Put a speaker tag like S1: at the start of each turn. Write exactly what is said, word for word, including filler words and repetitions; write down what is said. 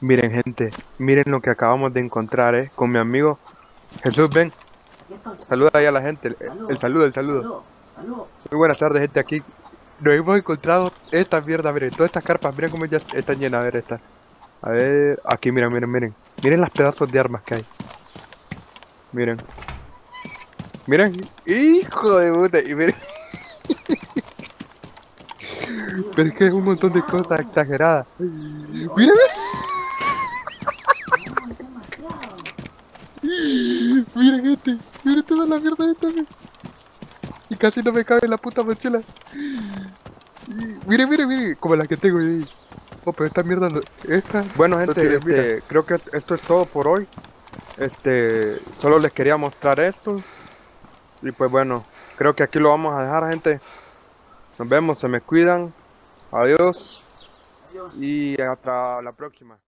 S1: Miren, gente, miren lo que acabamos de encontrar, eh, con mi amigo Jesús. Ven,
S2: Aquí estoy.
S1: saluda ahí a la gente, el, el
S2: Saludos,
S1: saludo, el saludo.
S2: saludos, saludos.
S1: Muy buenas tardes, gente. Aquí nos hemos encontrado esta mierda, miren, todas estas carpas, miren cómo ya están llenas. A ver, esta. A ver, aquí, miren, miren, miren. Miren las pedazos de armas que hay. Miren, miren, hijo de puta, y miren,
S2: Tío,
S1: pero
S2: qué
S1: es que es un montón de
S2: exagerado.
S1: cosas exageradas.
S2: Sí,
S1: Miren,
S2: oye. No, es demasiado.
S1: miren, miren, gente, miren toda la mierda esta, miren. Y casi no me cabe en la puta mochila. Mire, mire, mire, como la que tengo ahí. Oh, pero esta mierda, no- esta... Bueno, gente,
S2: Entonces, mira.
S1: este, creo que esto es todo por hoy. Este, solo les quería mostrar esto. Y pues bueno, creo que aquí lo vamos a dejar, gente. Nos vemos, se me cuidan. Adiós.
S2: Adiós.
S1: Y hasta la próxima.